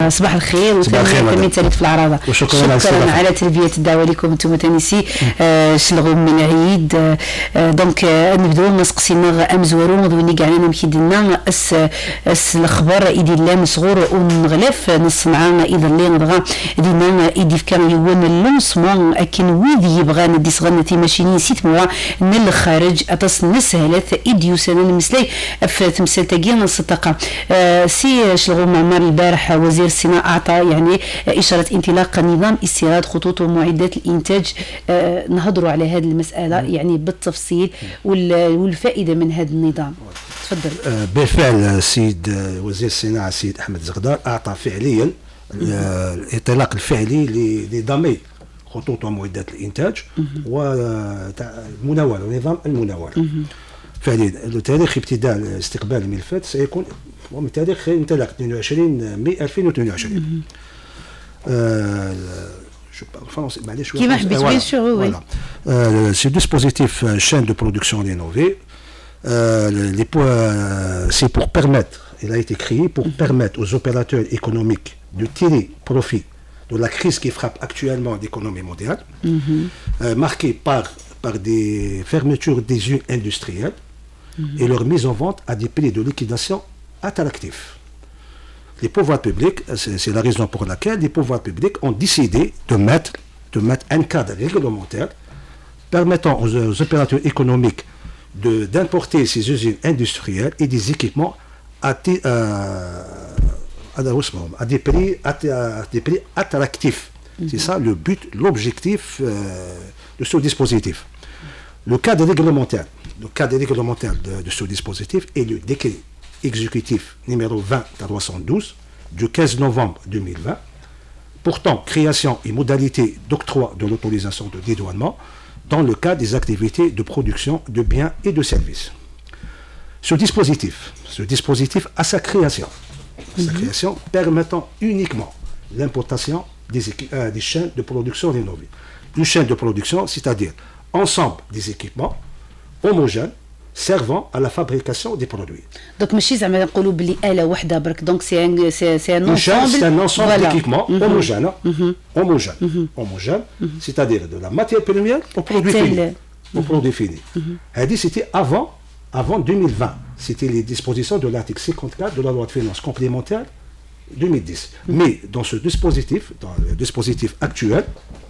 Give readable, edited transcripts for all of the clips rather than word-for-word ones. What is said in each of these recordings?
صباح الخير وثاني ثالث في العراضه. وشكرا شكرا على تلبيه الدعوه لكم انتم تانيسي شلغوم من عيد. دونك نبداو نسقسينا امزورو ودوني كاع انا مكيدنا اس الاخبار ايدي لا مسغور ونغلف نصنع اذا اللي نبغى دينا ايدي كان يون اللونسمون اكن ويدي يبغى ندي صغنتي ماشيني سيت موا من الخارج اتص نسهلت ايديو سنه المسلي في تمثال تاكينا الصدقه. سي شلغوم عمر البارح وزير الصناعه اعطى يعني اشاره انطلاق نظام استيراد خطوط ومعدات الانتاج. نهضروا على هذه المساله يعني بالتفصيل والفائده من هذا النظام. تفضل. بالفعل السيد وزير الصناعه السيد احمد زغدار اعطى فعليا الانطلاق الفعلي لضمي خطوط ومعدات الانتاج والمناوله ونظام المناوله. فعليا تاريخ ابتداء استقبال الملفات سيكون من تاريخ انطلاق 22 ماي 2022. Je parle français, qui va bien sûr, oui. Ce dispositif chaîne de production rénovée, c'est pour permettre, il a été créé pour permettre aux opérateurs économiques de tirer profit de la crise qui frappe actuellement l'économie mondiale, marquée par des fermetures des usines industrielles et leur mise en vente à des prix de liquidation attractifs. Les pouvoirs publics, c'est la raison pour laquelle les pouvoirs publics ont décidé de mettre un cadre réglementaire permettant aux opérateurs économiques d'importer ces usines industrielles et des équipements à des prix attractifs. C'est ça le but, l'objectif de ce dispositif. Le cadre réglementaire de ce dispositif est le décret exécutif numéro 20-312 du 15 novembre 2020, portant création et modalités d'octroi de l'autorisation de dédouanement dans le cadre des activités de production de biens et de services. Ce dispositif a sa création permettant uniquement l'importation des chaînes de production rénovées. Une chaîne de production, c'est-à-dire ensemble des équipements homogènes servant à la fabrication des produits. Donc, ماشي زعما نقولوا بلي آلة واحدة برك. Donc c'est un ensemble d'équipements homogène, c'est-à-dire de la matière première au produit fini. C'était avant 2020. C'était les dispositions de l'article 54 de la loi de finances complémentaire 2010. Mais dans ce dispositif, dans le dispositif actuel,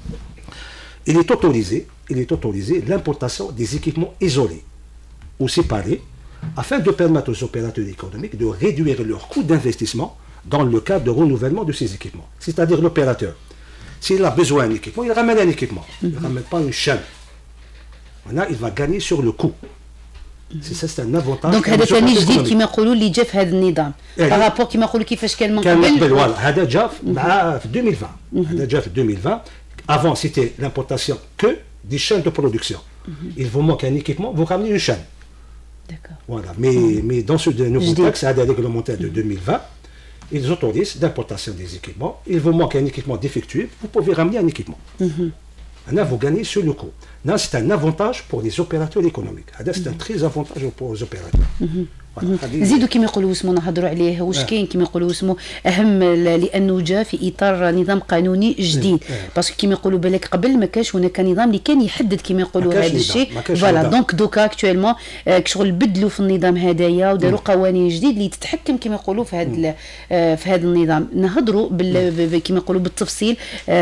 il est autorisé l'importation des équipements isolés ou séparés afin de permettre aux opérateurs économiques de réduire leur coût d'investissement dans le cadre de renouvellement de ces équipements. C'est-à-dire l'opérateur, s'il a besoin d'un équipement, il ramène un équipement, il ne ramène pas une chaîne. Maintenant, il va gagner sur le coût. C'est un avantage. Donc هذا ثاني جديد كما يقولوا اللي جا في هذا النظام بارابور كما يقولوا كيفاش كان من قبل. فوالا هذا جا في 2020. Avant, c'était l'importation que des chaînes de production. Il vous manque un équipement, vous ramenez une chaîne. D'accord. Voilà. Mais dans ce nouveau texte, à la réglementaire de 2020, ils autorisent l'importation des équipements. Il vous manque un équipement défectueux, vous pouvez ramener un équipement. Maintenant, vous gagnez sur le coût. Là, c'est un avantage pour les opérateurs économiques. C'est un très avantage pour les opérateurs. زيدوا كما يقولوا اسمه نهضروا عليه واش كاين كما يقولوا اسمه اهم لانه جاء في اطار نظام قانوني جديد باسكو كما يقولوا بالك قبل ما كانش هناك نظام اللي كان يحدد كما يقولوا هذا الشيء. فوالا دونك دوكا اكطويلمون كشغل بدلوا في النظام هذايا وداروا قوانين جديد اللي تتحكم كما يقولوا في هذا النظام. نهضروا كما يقولوا بالتفصيل.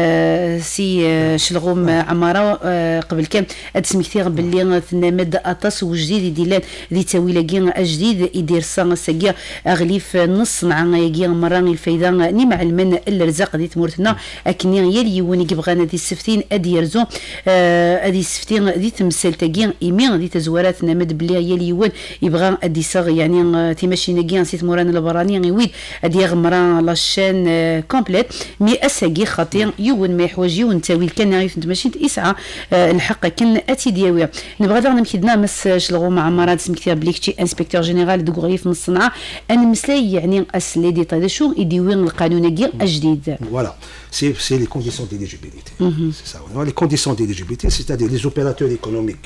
سي شلغوم عماره قبل كان ادسم كثير باللي ثنا ماده اطاس وجديد يدير ذي تاويله جديد يدير ساقيا اغليف نص مع يجي مران الفايده ني مع المن الرزاق دي تمورتنا اكني يلي وني بغانا دي السفتين ادي يرزو ادي السفتين دي تمثل تاكي ايمين دي تزوارات نمد بلي يلي يون يبغى ادي صاغ يعني تيماشي ناكي نسيت موران البراني ويد ادي غمران لاشين كومبليت مي اساكي خاطر يون ما يحوج يون تاويل كان عارف ماشي اسعى الحق كان اتي دياوي نبغى دار نمكدنا مس شلغو مع مرات سم كتاب بليكتي انسبكتور جينيرال دو غريف من الصناعه انا مسلاي يعني اسلي دي طا شو يديوين القانون الجديد. Voilà, c'est les conditions d'éligibilité. C'est ça. Les conditions d'éligibilité, c'est-à-dire les opérateurs économiques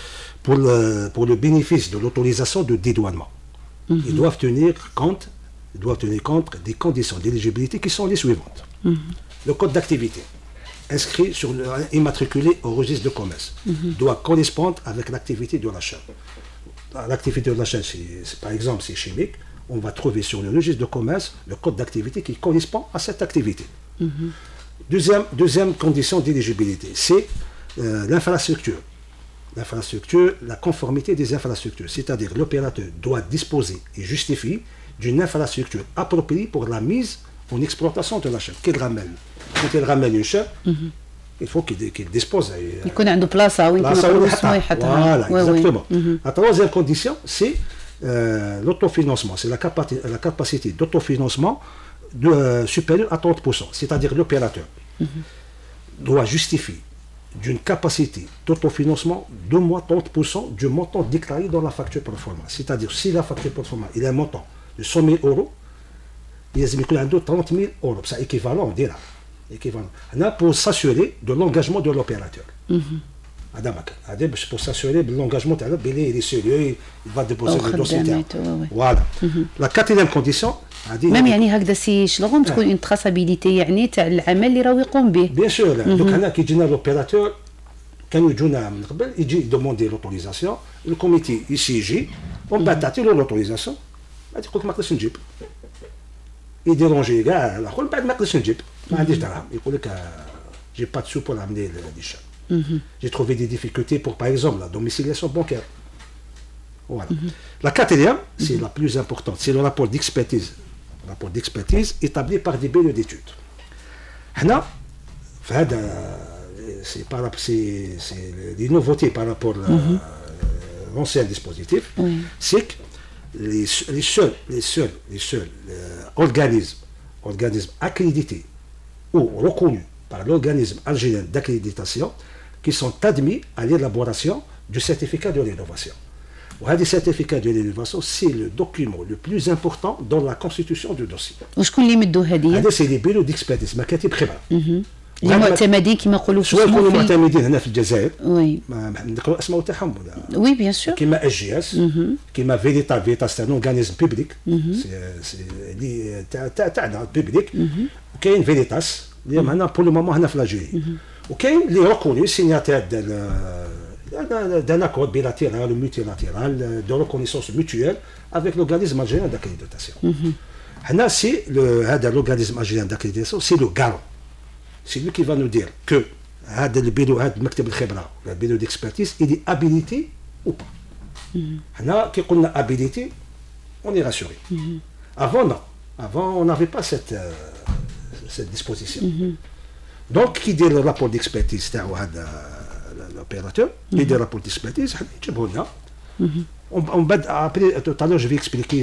pour le bénéfice de l'autorisation de dédouanement. Ils doivent tenir compte doit tenir compte des conditions d'éligibilité qui sont les suivantes. Le code d'activité, inscrit immatriculé au registre de commerce, doit correspondre avec l'activité de la chaîne. L'activité de la chaîne, par exemple, c'est chimique, on va trouver sur le registre de commerce le code d'activité qui correspond à cette activité. Deuxième condition d'éligibilité, c'est l'infrastructure. L'infrastructure, la conformité des infrastructures, c'est-à-dire l'opérateur doit disposer et justifier d'une infrastructure appropriée pour la mise en exploitation de la chaîne. Quand il ramène une chaîne, il faut qu'il dispose. Il connaît une place où il peut. Voilà, exactement. La troisième condition, c'est l'autofinancement. C'est la capacité d'autofinancement supérieure à 30%. C'est-à-dire l'opérateur doit justifier d'une capacité d'autofinancement d'au moins 30% du montant déclaré dans la facture performa. C'est-à-dire si la facture performa il a un montant de 100 000 euros, il y a 30 000 euros. C'est équivalent, on dira. Équivalent. Pour s'assurer de l'engagement de l'opérateur. Pour s'assurer de l'engagement de l'opérateur, il est sérieux, il va déposer le dossier. Voilà. La quatrième condition, même يعني هكذا سي شلون تكون اون تراسابيليتي يعني تاع العمل اللي راهو يقوم به. بيان سور دوك هنا كي يجينا لوبيراتور كانوا يجونا من قبل يجي دوموندي لوتوريزاسيون الكوميتي يسيجي ومن بعد تعطي له لوتوريزاسيون بعد يقول لك ما نقدرش نجيب يديرونجي كاع الاخر من بعد ما نقدرش نجيب ما عنديش دراهم يقول لك جي با دو سو بور amener les chats. J'ai trouvé des difficultés pour par exemple la domiciliation bancaire. Voilà. La quatrième, c'est la plus importante, c'est le rapport d'expertise. Rapport d'expertise établi par des bureaux d'études. C'est les nouveautés par rapport à l'ancien dispositif, c'est que les seuls organismes accrédités ou reconnus par l'organisme algérien d'accréditation qui sont admis à l'élaboration du certificat de rénovation. وهذا certificat de rénovation, c'est le document le plus important dans la constitution du dossier. وشكون اللي يمدوا هذه؟ هذا سي لي بيرو ديكسبيرتيز مكاتب خبره. اللي معتمدين كما يقولوا في سواء يكونوا معتمدين هنا في الجزائر. وي. نذكروا الاسماء تاعهم ولا؟ وي بيان سور. كيما اس جي اس، كيما فيريتا سي ان اورغانيزم بوبليك، سي تاعنا بوبليك، وكاين فيريتاس اللي معنا بور لو مومون هنا في لاجيري. وكاين اللي ريكوني سيناتير d'un accord bilatéral ou multilatéral de reconnaissance mutuelle avec l'organisme algérien d'accréditation. C'est l'organisme algérien d'accréditation, c'est le garant. C'est lui qui va nous dire que le bureau d'expertise, il est habilité ou pas. Quand on a habilité, on est rassuré. Avant, non. Avant, on n'avait pas cette disposition. Donc, qui dit le rapport d'expertise, l'opérateur, et des rapports d'expertise, après, tout à l'heure, je vais expliquer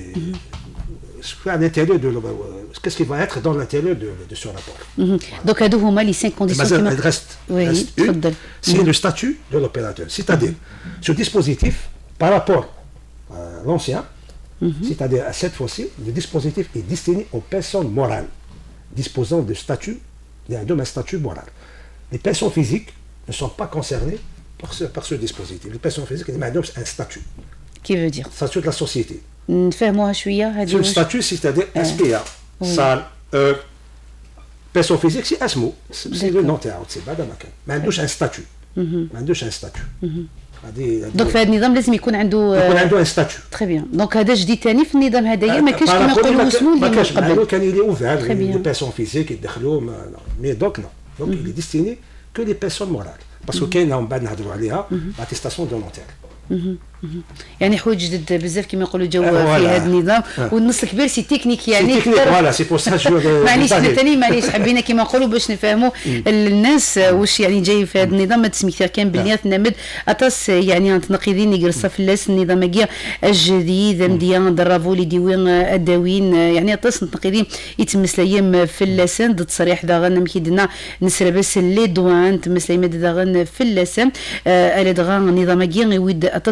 qu'est-ce qui va être dans l'intérieur de ce rapport. Donc, à deux les 5 conditions. Il reste une, c'est le statut de l'opérateur. C'est-à-dire, ce dispositif, par rapport à l'ancien, c'est-à-dire à cette fois-ci, le dispositif est destiné aux personnes morales disposant de statut, d'un statut moral. Les personnes physiques ne sont pas concernés par ce dispositif. Les personnes physiques ont un statut. Qui veut dire? Statut de la société. C'est le statut, c'est-à-dire SPA, salle, heure. Personne physique, c'est ASMO. C'est le nom تاعو, c'est pas d'amakan. ما عندوش un statut. ما عندوش un statut. دونك في هذا النظام لازم يكون عنده ان ستاتيو. تري بيان. دونك هذا جديد ثاني في النظام هذايا ما كاينش كما يقولوا اسمه ما كاينش قبل كان يلي اوفير لي بيرسون فيزيك يدخلوا مي دوك نو دونك il est destiné que les personnes morales parce que كاينه من بعد نهضروا عليها l'attestation de notaire. يعني حوايج جدد بزاف كما يقولوا جو في هذا النظام والنص الكبير سي تكنيك يعني فوالا سي بور سا معليش ثاني معليش حبينا كما نقولوا باش نفهموا الناس واش يعني جاي في هذا النظام ما تسمي كثير كان بليات نمد اطاس يعني تنقيدين يقرص في اللاس النظام كيا الجديد مديان درافو لي ديوين الداوين يعني اطاس تنقيدين يتمس الايام في اللسان ضد تصريح داغن مكيدنا نسر بس لي دوان تمس الايام داغن في اللسان على دغان النظام كيا يود اطاس وجديد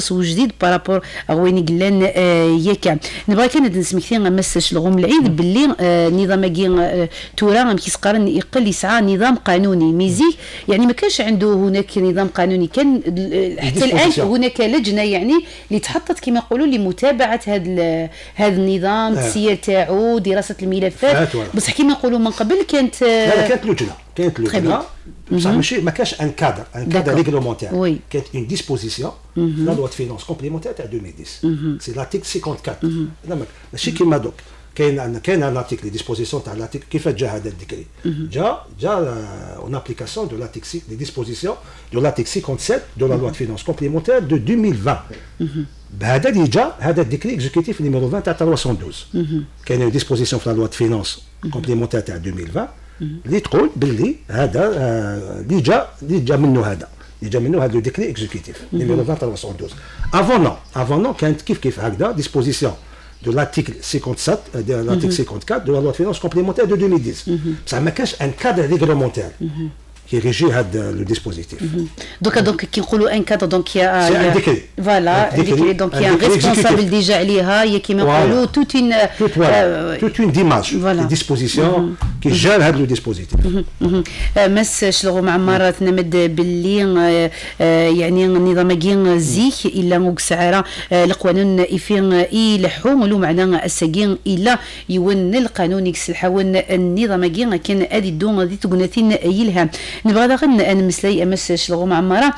جديد بارابور وين قلنا ياك نبغى كان نسمك ثاني مسش لغم العيد باللي نظام كي تورا كيسقارن يقل يسعى نظام قانوني ميزي يعني ما كانش عنده هناك نظام قانوني كان حتى الان هناك لجنه يعني اللي تحطت كما يقولوا لمتابعه هذا النظام التسيير تاعو دراسه الملفات بصح كما يقولوا من قبل كانت لا كانت لجنه بصح ماشي ما كانش ان كادر ريغلومونتير كانت اون ديسبوزيسيون لا لوا دو فينانس كومبليمونتير تاع 2010 سي لارتيكل 54 ماشي كيما دوك كاين ان ارتيكل ديسبوزيسيون تاع لارتيكل كيفاش جا هذا الديكري جا اون ابليكاسيون دو لارتيكل دي ديسبوزيسيون دو لارتيكل 57 دو لا لوا دو فينانس كومبليمونتير دو 2020 بهذا اللي جا هذا الديكري اكزيكوتيف نيميرو 20 تاع 312 كاين ديسبوزيسيون في لا لوا دو فينانس كومبليمونتير تاع 2020 اللي تقول باللي هذا اللي جا منه هذا لو ديكري اكزيكوتيف نيميرو 20 تاع 312 افون نون كانت كيف هكذا ديسبوزيسيون de l'article 57, de l'article 54 de la loi de finances complémentaire de 2010. Ça me cache un cadre réglementaire qui régit le dispositif. Donc, qui roule un cadre, donc il y a... C'est un décret. Voilà, un décret. Donc il y a un responsable déjà, il y a qui me roule toute une démarche, une disposition qui gère le dispositif. مس شلغو مع مرات نمد باللي يعني النظام كين زيك الا مكسعره القانون يفين يلحو لو معنى السجين الا يون القانون يكسلحون النظام كين كان ادي دون دي تقنتين يلها نبغى داغن ان مسلي مس شلغو مع مره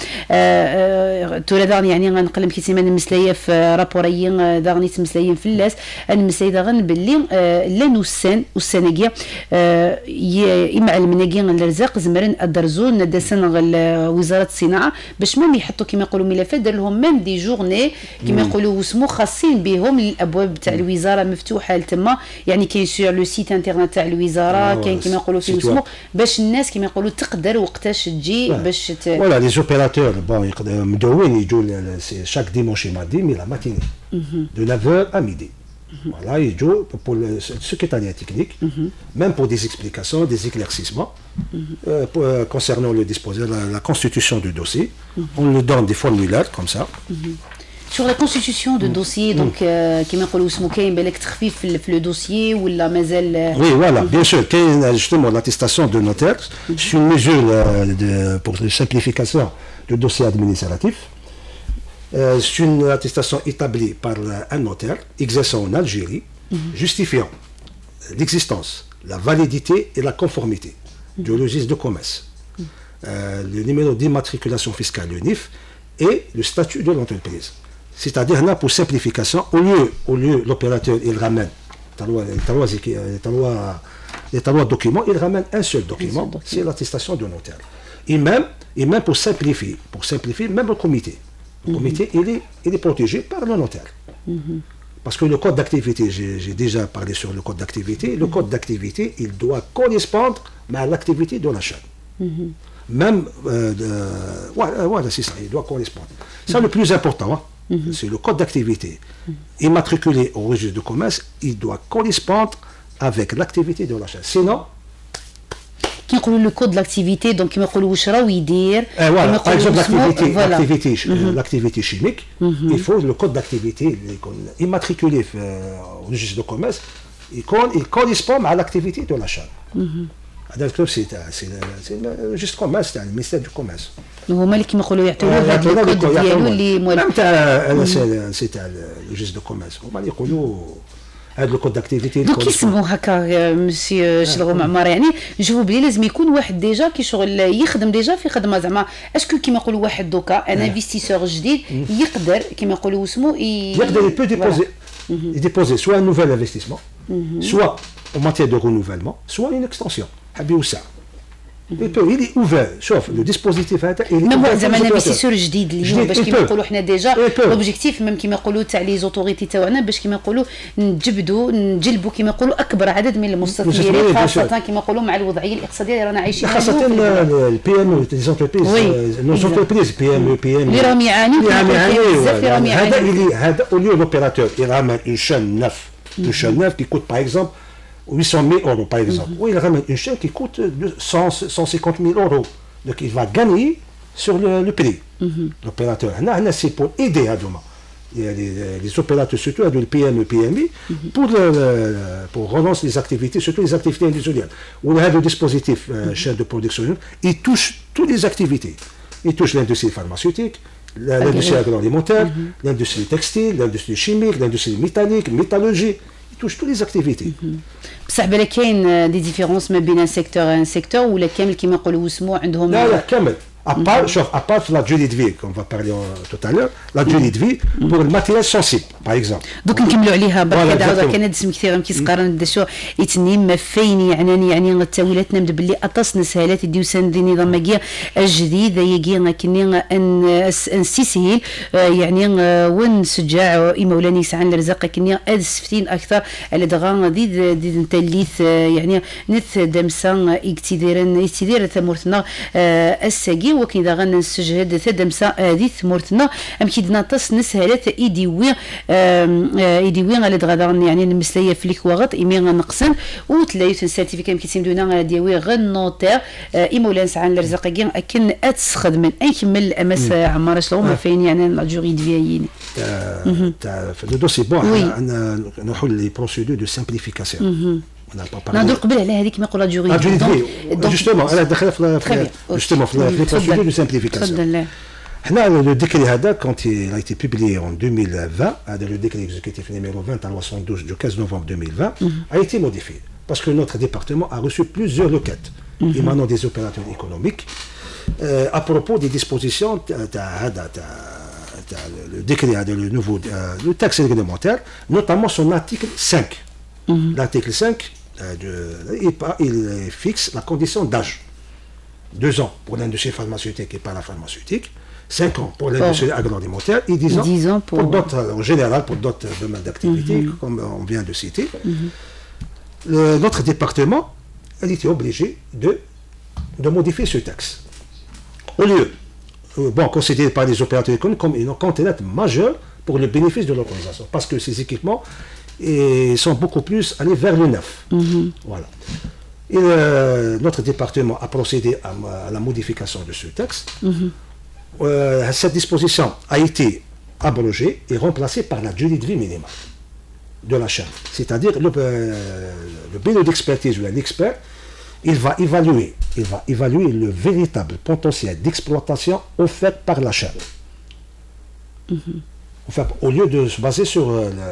تولدان يعني غنقلم كيتيمان المسليه في رابوريين داغني مسليين في اللاس ان مسلي داغن باللي لا نوسان والسناقيه يمع المناقي الرزاق زمرن الدرزون داسن وزاره الصناعه باش مام يحطوا كما يقولوا ملفات دار لهم مام دي جورني كما يقولوا اسمو خاصين بهم الابواب تاع الوزاره مفتوحه لتما يعني كاين سور لو سيت انترنت تاع الوزاره كاين كما يقولوا في اسمو باش الناس كما يقولوا تقدر وقتاش تجي باش فوالا لي اوبيراتور بون مدوين يجوا شاك ديمونشي ماردي مي لا ماتيني دو 9h à midi. Voilà, ils jouent pour le secrétariat technique, même pour des explications, des éclaircissements concernant le la constitution du dossier. On lui donne des formulaires comme ça. Sur la constitution de dossier, donc, qui m'a dit que il y a le dossier ou la mazel. Oui, voilà, bien sûr. Justement, l'attestation de notaire, c'est une mesure pour la simplification du dossier administratif. C'est une attestation établie par un notaire exerçant en Algérie, justifiant l'existence, la validité et la conformité du registre de commerce, le numéro d'immatriculation fiscale, le NIF, et le statut de l'entreprise. C'est-à-dire là, pour simplification, au lieu l'opérateur il ramène les trois documents, il ramène un seul document, c'est l'attestation de notaire. Et même pour simplifier, même le comité. Le comité, il est protégé par le notaire. Parce que le code d'activité, j'ai déjà parlé sur le code d'activité, le code d'activité, il doit correspondre à l'activité de la chaîne. Même, voilà, c'est ça, il doit correspondre. C'est le plus important, hein. C'est le code d'activité. Immatriculé au registre de commerce, il doit correspondre avec l'activité de la chaîne. Sinon, كي نقولوا لو كود لاكتيفيتي دونك كيما يقولوا واش راهو يدير كما يقولوا l'activité chimique il faut le code d'activité اللي يكون immatriculé في registre de commerce il correspond à l'activité de la chaîne. هذا الكتاب سي registre commerce تاع المينستير دو كوميرس هما اللي كيما يقولوا يعطيوه هذا الكود ديالو اللي مهم تاع سي تاع registre de commerce هما اللي يقولوا هذا الكود داكتيفيتي دوك كيسموا هكا مسيو شلغو معمر يعني نشوفوا بلي لازم يكون واحد ديجا كي شغل يخدم ديجا في خدمه زعما اسكو كيما يقولوا واحد دوكا ان انفستيسور جديد يقدر كيما يقولوا اسمه يقدر يديبوزي سوا un nouvel investissement soit en matière de renouvellement soit une extension حاب يوسع il est ouvert شوف لو ديسبوزيتيف هذا ميم زعما انفستيسور جديد اليوم باش كيما يقولوا حنا ديجا لوبجيكتيف ميم كيما يقولوا تاع لي زوتوريتي تاعنا باش كيما يقولوا نجلبوا كيما يقولوا اكبر عدد من المستثمرين خاصه كيما يقولوا مع الوضعيه الاقتصاديه اللي رانا عايشين فيها خاصه البي ام او لي زونتربريز نوز انتربريز بي ام اللي راهم يعانيوا بزاف راهم يعانيوا هذا اوليو لوبيراتور يعمل اون شان نوف كي كوت باغ اكزومبل 800 000 euros par exemple. Oui, il ramène une chaîne qui coûte 150 000 euros. Donc il va gagner sur le prix. L'opérateur, c'est pour aider à demain. les opérateurs, surtout du PME, PMI, pour relancer les activités, surtout les activités industrielles. On a le dispositif chaîne de production, il touche toutes les activités. Il touche l'industrie pharmaceutique, l'industrie agroalimentaire, l'industrie textile, l'industrie chimique, l'industrie métallique, métallurgie. Il touche toutes les activités. بصح بالك كاين دي ديفيرونس ما بين ان سيكتور ولا كامل كيما يقولوا اسمو عندهم لا كامل à part la durée de vie, qu'on va parler tout à l'heure, la durée de vie pour le matériel sensible, par exemple. دوك نكملوا عليها برك هذا كان اسم كثير كيسقرن شو يتنيم فين يعني التاويلات نمد باللي اطس نسهالات يديو سند نظام ماكيا الجديد يجي كني ان سيسيل يعني وين سجاع ايمولاني سعان الرزاق كني ادسفتين اكثر على دغا دي نتليث يعني نث دمسا اكتدير ثمرتنا الساقي وكي إذا غنى نسجل ثدمسا هذه ثمورتنا أم كيدنا تص نسهلات إيديوي على دغدا يعني المسلية في الكواغط إمي غنقصن وتلاقيو سيرتيفيكا أم كيتسمدونا دياوي غن نوتير إيمولان سعان الرزاقيين أكن أتسخد من أي كمل أمس عمارة شلون ما فين يعني لا جوري دفيايين في لو دوسي بون أنا نروحوا لي بروسيدور دو سامبليفيكاسيون نهضر قبل على هذيك كما يقولوا جوري جوستومون انا داخل في جوستومون في لي بروسيدور دو سامبليفيكاسيون حنا لو ديكري هذا كونت il a été publié en 2020 هذا le décret exécutif numéro 20 à loi 112 du 15 novembre 2020 a été modifié parce que notre département a reçu plusieurs requêtes émanant des opérateurs économiques à propos des dispositions le décret le nouveau le texte réglementaire notamment son article 5. L'article 5 il fixe la condition d'âge. 2 ans pour l'industrie pharmaceutique et parapharmaceutique, 5 ans pour l'industrie agroalimentaire et 10 ans pour d'autres, en général pour d'autres domaines d'activité, comme on vient de citer. Notre département, elle était obligé de modifier ce texte. Au lieu, considéré par les opérateurs économiques comme une contrainte majeure pour le bénéfice de l'autorisation, parce que ces équipements sont beaucoup plus allés vers le neuf. Voilà. Et notre département a procédé à la modification de ce texte. Cette disposition a été abrogée et remplacée par la durée de vie minimale de la chaîne. C'est-à-dire le bureau d'expertise ou l'expert, il va évaluer le véritable potentiel d'exploitation offert par la chaîne. Enfin, au lieu de se baser sur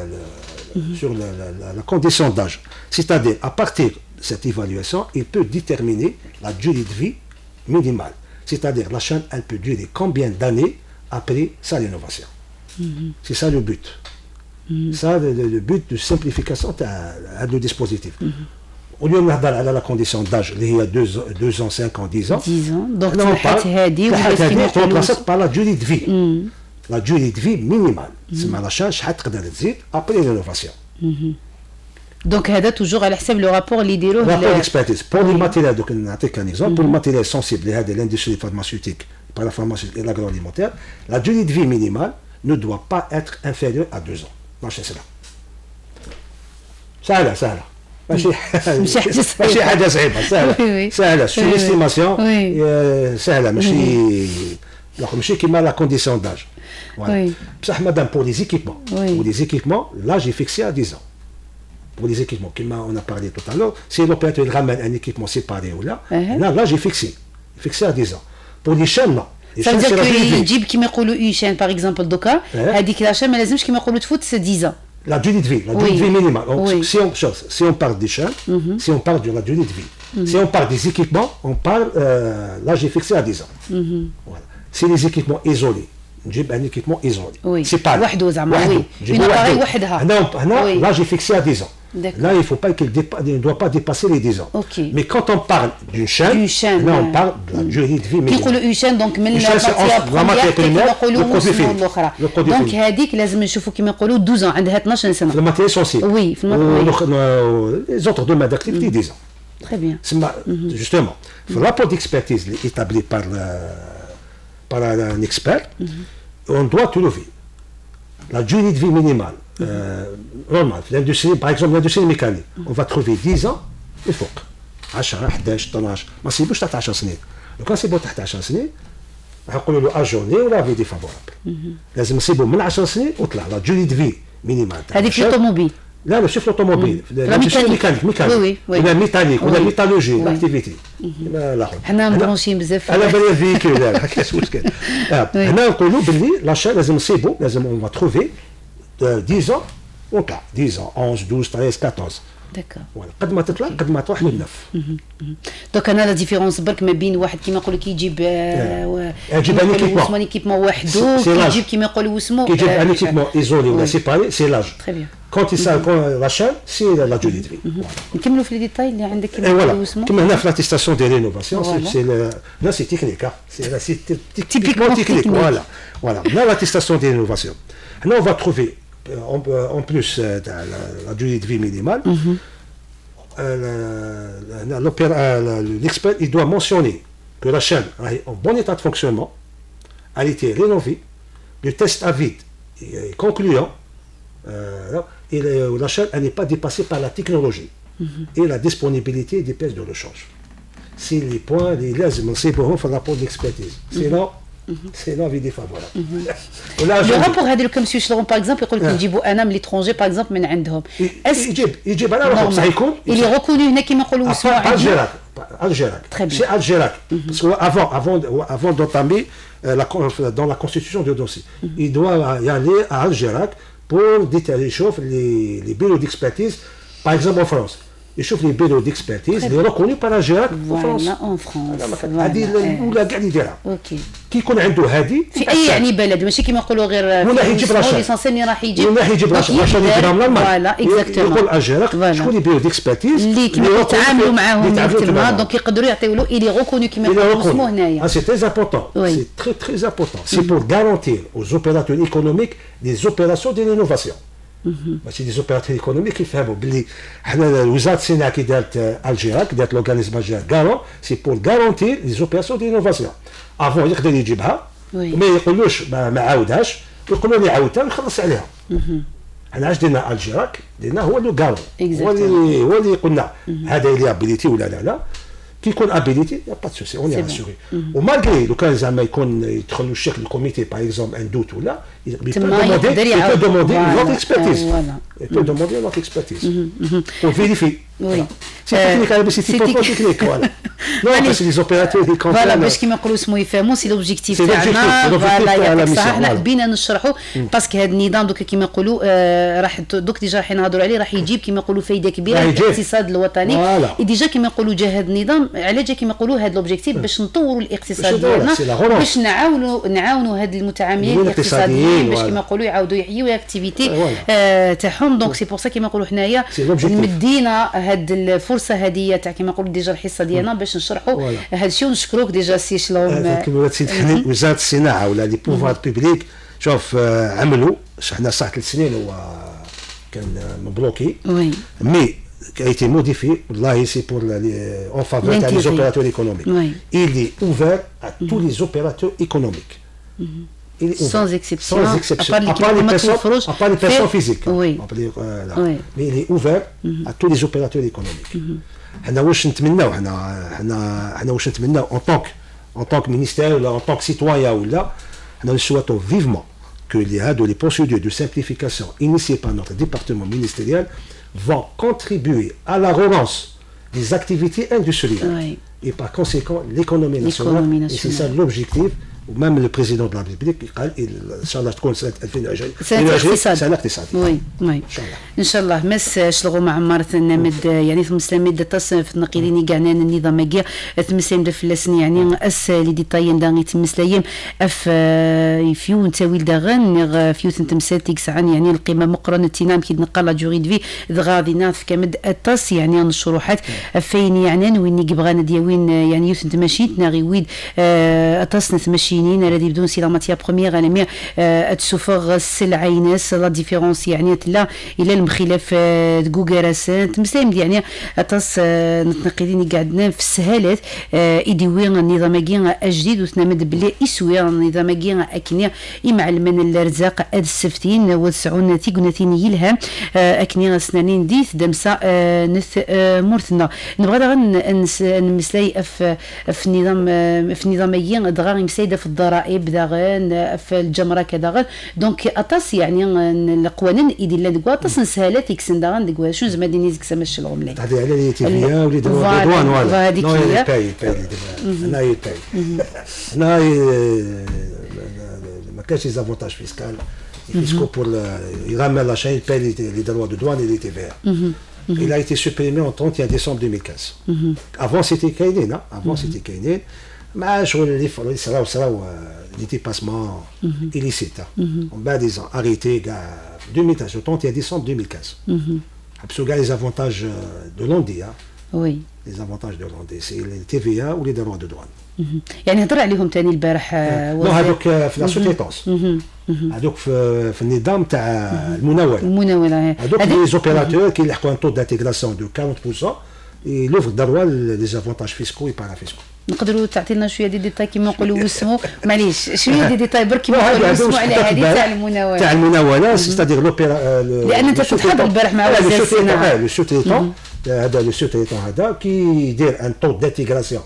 la condition d'âge. C'est-à-dire, à partir de cette évaluation, il peut déterminer la durée de vie minimale. C'est-à-dire, la chaîne, elle peut durer combien d'années après sa rénovation. C'est ça le but. Ça, le but de simplification de dispositif. Au lieu de la condition d'âge, il y a 2 ans, 5 ans, 10 ans. 10 ans. Donc, on remplace par la durée de vie. La durée de vie minimale. C'est la charge après l'innovation. Donc, هذا toujours على حسب le rapport اللي يديروه. Rapport d'expertise. Pour les matériels, donc نعطيك un exemple. Pour le matériel sensible, l'industrie pharmaceutique, parapharmaceutique et l'agroalimentaire, la durée de vie minimale ne doit pas être inférieure à 2 ans. ماشي سهلة. سهلة. ماشي حاجة صعيبة. سهلة. C'est une estimation. سهلة ماشي كيما la condition d'âge. Voilà. Madame, pour les équipements, l'âge est fixé à 10 ans. Pour les équipements, comme on a parlé tout à l'heure, si l'opérateur ramène un équipement séparé ou là, l'âge est fixé à 10 ans. Pour les chaînes, non. Ça veut dire qu'il كيما يقولوا une chaîne par exemple دوكا هذيك la chaîne ما لازمش كيما يقولوا تفوت 10 ans. La durée de vie minimale. Si on parle des chaînes, si on parle de la durée de vie, si on parle des équipements, on parle l'âge est fixé à 10 ans. Voilà. Si les équipements isolés, نجيب un équipement isolé. C'est pas وحده زعما une appareil وحدها. هنا l'âge est fixé à 10 ans. Là, il ne faut pas qu'il ne doit pas dépasser les 10 ans. Mais quand on parle d'une chaîne, là on parle de la durée de vie minimale. كي نقولوا une chaîne donc من la matière première le produit fini. Donc هذيك لازم نشوفوا كيما يقولوا 12 ans عندها 12 سنة. في الماتيريال سونسيبل. Oui, les autres domaines d'activité 10 ans. Très bien. Justement, le rapport d'expertise établi par un expert, on doit trouver la durée de vie minimale normale. L'industrie, par exemple, l'industrie mécanique, on va trouver 10 ans et فوق 10 11 12 ما سيبوش تحت 10 سنين. لو كان سيبوا تحت 10 سنين راح نقولوا له اجورني ولا في ديفافورابل. لازم نصيبوا من 10 سنين وطلع لا دوري دو في مينيمال. هذه في الطوموبيل. لا ماشي في الطوموبيل، ميكانيك ولا ميتاليك ولا ميتالوجي لاكتيفيتي. لا حنا مبرونشين بزاف على بالي الفيكول، لا كاش مشكل. هنا نقولوا باللي لاشا لازم نصيبوا، لازم اون تروفي 10 ans وطلع 10 ans 11 12 13 14. داكور. قد ما تطلع قد ما تروح للنف. دونك انا لا ديفيرونس برك ما بين واحد كيما يقولوا كيجيب يجيب ان ايكيبمون وحده كيجيب كيما يقولوا اسمه كيجيب ان ايكيبمون ايزولي ولا سيباري سي لاج. تري بيان. كونت يسال لا شان سي لا دوري دو في. نكملوا في لي ديتاي اللي عندك كيما يقولوا اسمه. كيما هنا في لاتيستاسيون دي رينوفاسيون سي لا سي تكنيك سي لا سي تيبيكمون تكنيك فوالا لا لاتيستاسيون دي رينوفاسيون. هنا اون فا تروفي en plus la durée de vie minimale, l'expert il doit mentionner que la chaîne est en bon état de fonctionnement, a été rénovée, le test à vide est concluant, et la chaîne n'est pas dépassée par la technologie et la disponibilité des pièces de rechange. C'est les points, les laisses, c'est pour faire rapport d'expertise. Sinon, c'est l'avis défavorable. Le rapport هذا كم يشتغلون باغ اكزومبل يقول لك نجيبوا انا من ليترونجي باغ اكزومبل من عندهم يجيب انا صح يكون اللي ريكوني هنا كيما يقولوا اسمه Algérac. C'est Algérac. Parce qu'avant d'entamer dans la constitution du dossier, il doit y aller à Algérac pour déterminer les bureaux d'expertise, par exemple en France. يشوف لي بيرو ديكسبيرتيز اللي ريكوني بار جيراك اون فرونس. هذه الاولى كاع اللي يديرها. اوكي. كي يكون عنده هذه في اي يعني بلد ماشي كيما يقولوا غير ولا يجيب رشا ليسونسيال راح يجيب ولا يجيب رشا يجيبها من المال. فوالا اكزاكتومون. يقول اجيراك شكون اللي بيرو ديكسبيرتيز اللي كيما يتعاملوا معاهم ديريكتومون دونك يقدروا يعطيو له اللي ريكوني كيما يقولوا اسمه هنايا. سي تري امبورطون سي تري تري امبورطون سي بور غارونتير aux opérateurs économiques des opérations de rénovation. ماشي دي زوبيراتور ايكونوميك يفهموا باللي حنا وزاره الصناعه كي دارت الجيراك دارت لورغانيزم الجيراك غارون سي بور غارونتير لي زوبيراسيون دي انوفاسيون افون يقدر يجيبها وما يقولوش ما عاودهاش يقولوا لي عاودتها ونخلص عليها. حنا علاش درنا الجيراك درنا هو لو غارون هو اللي قلنا هذا اللي ابيليتي ولا لا كي يكون ابيليتي يا با سوسي اون راسوري. ومالغري لو كان زعما يكون يدخل الشيخ الكوميتي باغ اكزومبل ان دوت ولا يقدر دوموندي نوت اكسبرتيز يقدر دوموندي نوت اكسبرتيز وفيريفي. سي تكنيك على باش يتيبو تكنيك فوالا نو بس لي زوبيراتور دي كونفيرم فوالا باش كيما نقولوا اسمه يفهموا سي لوبجيكتيف تاعنا. فوالا صح حنا بينا نشرحوا باسكو هذا النظام دوك كيما يقولوا راح دوك ديجا راح نهضروا عليه راح يجيب كيما يقولوا فايده كبيره للاقتصاد الوطني. ديجا كيما يقولوا جا هذا النظام على جا كيما يقولوا هذا لوبجيكتيف باش نطوروا الاقتصاد ديالنا باش نعاونوا هاد المتعاملين الاقتصاديين باش كيما يقولوا يعاودوا يحيوا الاكتيفيتي تاعهم. دونك سي بور سا كيما نقولوا حنايا مدينا هاد الفرصه هذه تاع كيما نقولوا ديجا الحصه ديالنا باش نشرحوا هذا الشيء ونشكروك ديجا سي شلوم. كما سيد حنين وزاره الصناعه ولا لي بوفوار بوبليك شوف عملوا حنا صح 3 سنين هو كان مبلوكي مي qui a été modifié, là c'est pour en faveur des opérateurs économiques. Il est ouvert à tous les opérateurs économiques. Sans exception. Sans exception. À part les personnes physiques. Mais il est ouvert à tous les opérateurs économiques. حنا واش نتمناو حنا واش نتمناو en tant que ministère ou en tant que citoyen ولا حنا souhaitons vivement que les procédures de simplification initiées par notre département ministériel vont contribuer à la relance des activités industrielles et par conséquent l'économie nationale. Et c'est ça l'objectif. ومام لو بريزيدون دو لا ريبوبليك قال ان شاء الله تكون سنه 2020 سنه اقتصاديه. وي ان شاء الله مس شلغو مع عمارة نمد يعني ثم سلامد تصف نقيليني كاعنا النظام كيا تمسلم دفلسني يعني اس لي ديتاين داغي تمسلايم اف فيو نتاويل داغن فيو تمساتيك سعان يعني القيمه مقرنه تينام كي نقال جوري دفي دغادينا في كمد التص يعني الشروحات فين يعني وين يبغانا دياوين يعني يوسنت ماشيت ناغي ويد التص نتمشي الذي بدون سي لا ماتيير بروميير انا تسوفر السلعينس لا ديفيرونس يعني لا الى المخلف جوجراسان تمسلم يعني اتص نتنقلين قاعدنا في السهالات يديوين النظاميين الجديد وتنمد بلي يسوي النظاميين اكنيا يمعلمن الرزاق اد السفتين وتسعون تيغنتين يلها اكنيا سنانين ديث دمسا نث مورثنا نبغى نمسلاي في النظام في النظاميين دغا مسايده في الضرائب داغن في الجمره كداغن دونك اطاس يعني القوانين يدير لنا دكوا اطاس نسهلات يكسن داغن دكوا شنو زعما ديني زكسا ماشي الغم لي هذه على لي تيفيا ولي دوان ولا هذيك هي انا يباي انا ما كاينش زافونتاج فيسكال فيسكو بور يغامر لا شاين باي لي droits de douane et les TVA. Il a été supprimé en 31 décembre 2015. Avant c'était كاينين avant c'était كاينين مع شغل اللي صراو des dépassements illicites. En bas ils ont arrêté كاع 2015 le 31 décembre 2015. حبسوا كاع les avantages de Landais. Oui. Les avantages de Landais c'est les TVA ou les droits de douane. يعني هضر عليهم ثاني البارح لا هذوك في لا سوتيتونس هذوك في النظام تاع المناوله هذوك لي زوبيراتور كيلحقوا ان تو دانتيغراسيون دو 40% يلوفر دروا لي زافونتاج فيسكو اي بارا فيسكو. نقدروا تعطي لنا شويه دي ديتاي كيما نقولوا وسمو معليش شويه دي ديتاي برك كيما نقولوا وسمو على هذه تاع المناوله سيتادير لوبيرا لان انت تتحضر البارح مع وزير الصناعه لو سوتيتون هذا لو سوتيتون هذا كيدير ان تو دانتيغراسيون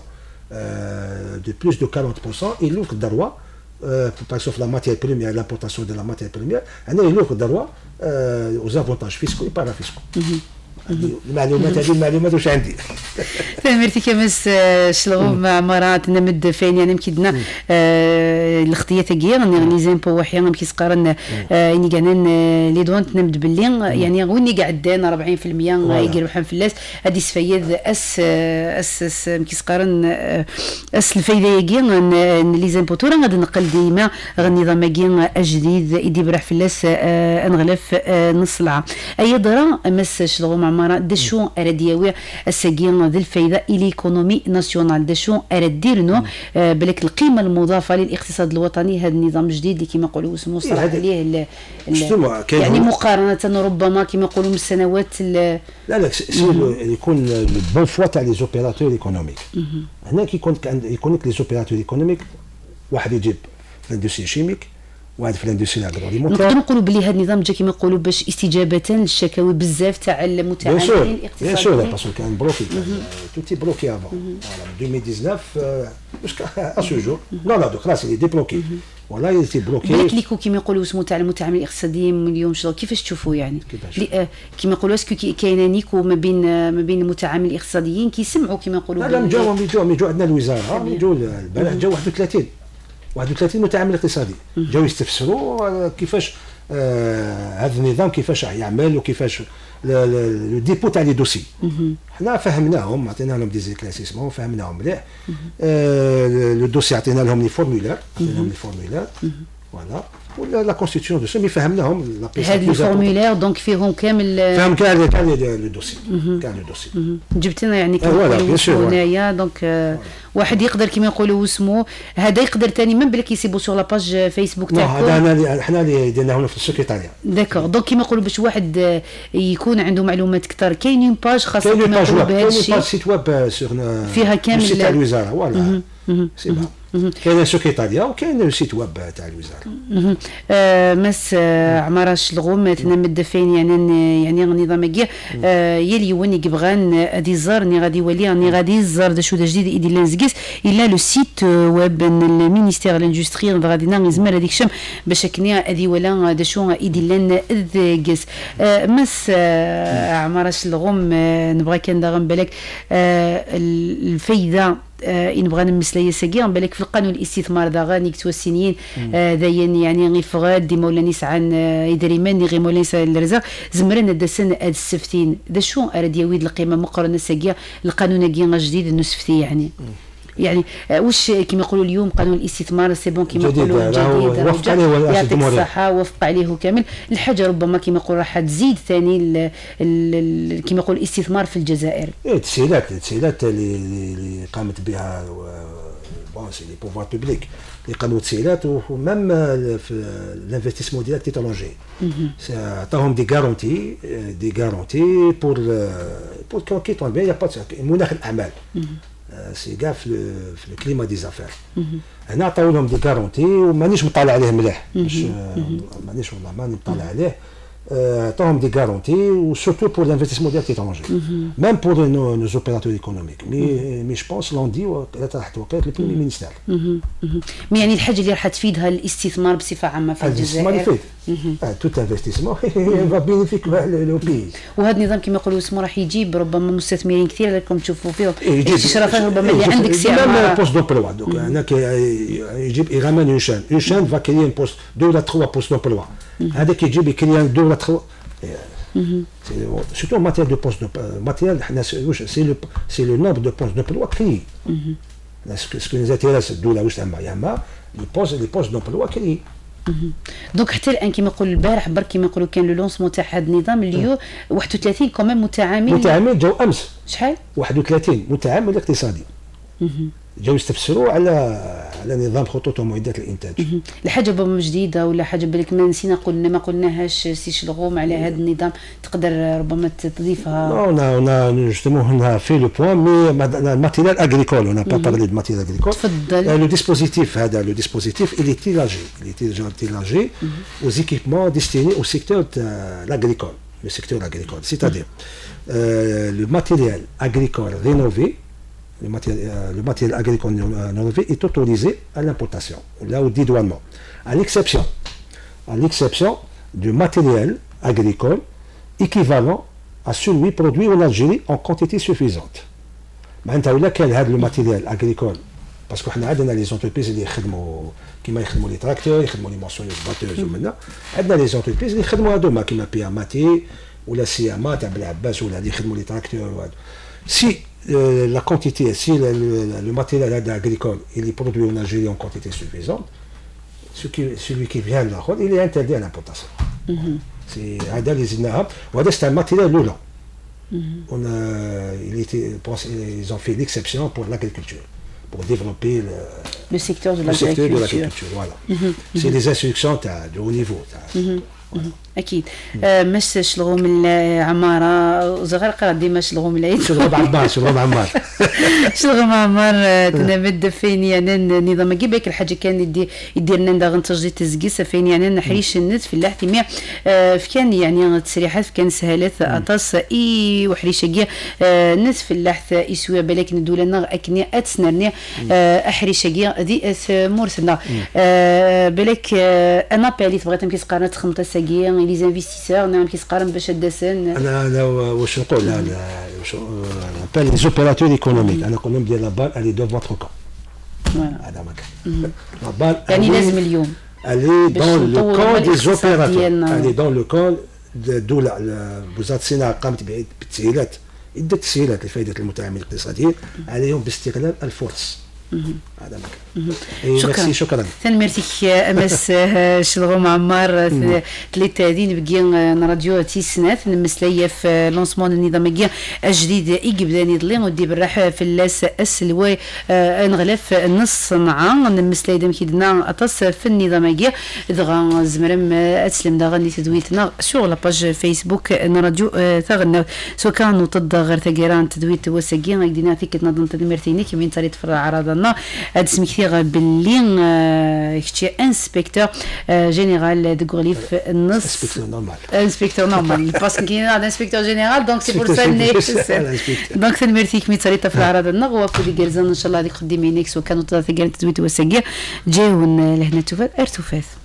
de plus de 40%, il ouvre le droit, par exemple la matière première, l'importation de la matière première, il ouvre le droit aux avantages fiscaux et parafiscaux. المعلومات واش عندي فهمتي كمس شلغو مع مرات نمد فين يعني مكيدنا الاختيه تاعي لي زيمبو وحيان كيسقرن يعني كانن لي دونت نمد باللي يعني وين قاعدين 40% يقيروا حن فلاس هذه سفيد اس كيسقرن اس الفايده يجي لي زيمبو تورا غادي نقل ديما النظام يجي جديد يدي برح فلاس انغلف نص العام اي درا مس شلغو مع دشون اردياوي السجين ذي الفايده الايكونومي ناسيونال دشون ارديرنو بلك القيمه المضافه للاقتصاد الوطني هذا النظام الجديد اللي كما يقولوا اسمه صراحه عليه يعني مقارنه ربما كما يقولوا من السنوات لا يكون بون فوا تاع لي زوبيراتور ايكونوميك هنا يكون لي زوبيراتور ايكونوميك واحد يجيب الاندستري شيميك واحد في الاندستري الاغروليمونتير نقدروا نقولوا بلي هذا النظام جا كما يقولوا باش استجابه للشكاوي بزاف تاع المتعاملين الاقتصاديين بيان سور باسكو كان بلوكي توتي بلوكي افون 2019 jusqu'à ce jour لا خلاص اللي ديبلوكي ولا يتي بلوكي بليك ليكو كما يقولوا اسمه تاع المتعاملين الاقتصاديين اليوم كيفاش تشوفوا يعني كما يقولوا اسكو كاينه نيكو ما بين المتعاملين الاقتصاديين كيسمعوا كما يقولوا لا جاو عندنا الوزاره جاو البارح جاو 31 متعامل اقتصادي جاو يستفسروا كيفاش هذا النظام كيفاش يعمل وكيفاش لو ديبو تاع لي دوسي حنا فهمناهم عطينا لهم دي زيكلاسيسمون فهمناهم مليح لو دوسي عطينا لهم لي فورمولير فوالا ولا لا كونستيتيون دو سومي فهمناهم هاد الفورمولير دونك فيهم كامل فهم كاع لو دوسي جبت لنا يعني كيما هنايا دونك واحد يقدر كيما يقولوا اسمه هذا يقدر ثاني من بلا كيسيبو سور لا باج فيسبوك تاعكم هذا حنا اللي درناه في السكرتاريا داكور دونك كيما يقولوا باش واحد يكون عنده معلومات اكثر كاينين باج خاصه كيما يقولوا بهذا الشيء كاين سيت ويب فيها كامل سيت تاع الوزاره فوالا سي با كاين السكرتاريا وكاين السيت ويب تاع الوزاره مس عماره شلغوم تنمد فين يعني النظام كاع يلي وني كبغان ادي زار ني غادي يولي راني غادي زار دا شو دا جديد يدير لانزكيس الا لو سيت ويب المينيستير الاندستري غادي نزمر هذيك الشم باش كنيا ادي ولا دا شو يدير لنا ذكس مس عماره شلغوم نبغى كان داغن بالك الفايده نبغى نمسلي ساكي بالك في القانون الاستثمار دا غاني كتوسينيين داين يعني غي فغاد دي مولا نسعان يدريمان غي مولا نسا الرزاق زمرنا دسن اد السفتين دا شو اراد يويد القيمه مقارنه ساكي القانون كي جديد نسفتي يعني واش كما يقولوا اليوم قانون الاستثمار سي بون كما يقولوا جديد وفق عليه يعطيك الصحه وفق عليه كامل الحاجه ربما كما يقولوا راح تزيد ثاني كما يقول الاستثمار في الجزائر التسهيلات اللي قامت بها بون سي لي بوفوار بوبليك اللي قاموا تسهيلات ومام في الانفستيسمون ديال تيتولونجي عطاهم دي غارونتي بور كون كيطون بيان يا با مناخ الاعمال سي كاع في الكليما دي زافير هنا عطاو لهم دي غارونتي ومانيش مطالع عليه مليح باش مانيش والله ماني مطالع عليه عطاهم دي غارونتي وسورتو بور لانفستيسمون ديال l'étranger ميم بور nos opérateurs économiques مي جو بونس لوندي تحت وقايه البريمي مينيستير. مي يعني الحاجه اللي راح تفيدها الاستثمار بصفه عامه في الجزائر. الاستثمار يفيد توت انفستيسمون فا بينيفيك لو بي. وهذا النظام كما يقولوا اسمه راح يجيب ربما مستثمرين كثير راكم تشوفوا فيهم استشرافات ربما اللي عندك سي ميم بوست دومبلوا دوك هناك يجيب يغامن اون شان فا كريي بوست 2 ولا 3 بوست دومبلوا هذاك يجيب يكريي 2 ولا 3 surtout en matière de postes de matériel, c'est le nombre de postes d'emploi créés. Ce qui nous intéresse, d'où la les postes d'emploi créés. دونك حتى الان كما يقول البارح برك كما يقولوا كان لو لونسمون تاع هذا النظام اللي 31 كمان متعامل جاو امس شحال 31 متعامل اقتصادي جاو يستفسروا على نظام خطوط ومعدات الانتاج. الحاجه ربما جديده ولا حاجه بالك ما نسينا ما قلناهاش سي شلغوم على هذا النظام تقدر ربما تضيفها. on a justement on a fait le point mais le matériel agricole on n'a pas parlé de matériel agricole. تفضل. le dispositif il est élargi aux équipements destinés au secteur agricole, le secteur agricole, c'est-à-dire le matériel agricole rénové. Le matériel agricole rénové est autorisé à l'importation, là où dit douanement, à l'exception du matériel agricole équivalent à celui produit en Algérie en quantité suffisante. Maintenant, là, quel est le matériel agricole? Parce qu'on a les entreprises qui يخدموا les tracteurs, يخدموا les moissonneuses, batteuses ومنا. عندنا les entreprises اللي يخدموا هذوما كيما بياماتي ولا سياما تاع بلعباس ولا اللي يخدموا les tracteurs وهذا. Si la quantité, si le matériel agricole il est produit en Algérie en quantité suffisante, celui qui vient de la Chine, il est interdit à l'importation. C'est un matériel roulant. Ils ont fait l'exception pour l'agriculture, pour développer le secteur de l'agriculture. Voilà. C'est des instructions de haut niveau. اكيد مش شلغوم العماره زغرقه ديما شلغوم العيد شلغوم عمار تنبد فين يعني النظام كيبك الحاجه كان يدير لنا غن تجديد تزكيس فين يعني نحريش النت في الاحتماء كان يعني تسريحات كان سهالات اطاس اي وحريشه نت في اللحث يسوي بالك ندول لنا اكني اتسنرني احريشه دي مرسنا بالك انا بالي بغيت نمشي قارنت 5 ساقيه لي انفستيسور نعم كيسقارن باش داسن انا واش نقول انا نابيل لي اوبيراتور ايكونوميك انا نقول لهم ديال لا بال الي دو فوتر كون هذا ما كان لا بال يعني لازم اليوم الي دون لو كون دي اوبيراتور الي دون لو كون الدوله وزاره الصناعه قامت بالتسهيلات عده تسهيلات لفائده المتعامل الاقتصاديين عليهم باستغلال الفرص هذا مكان. شكرا ميرسي امس شلغوم عمار ثلاثين بقي راديو تيسنات المسليه في لونسمون النظاميه الجديد يقبل نضلي ودي بالراحه في اللاس السلوي نغلف نص نعا المسليه دم كيدنا اتص في النظاميه دغا زمرم اسلم دغا اللي تدويتنا سور لا باج فيسبوك راديو ثغنا سو كانوا ضد غير ثقيران تدويت وسقي قدينا فيك نظن تدمرتيني كيما تريد في عرضنا هاد اسمي كثير باللي كتشي انسبكتور جينيرال دو غوليف النص انسبكتور نورمال باسكو كاين هذا انسبكتور جينيرال دونك سي بور سا دونك ثنمرتيك مي تريد في العرض النغ وكل جرزان ان شاء الله هذيك خدي مينيكس وكانوا تدويت وسقي جاون لهنا توفات ارتوفات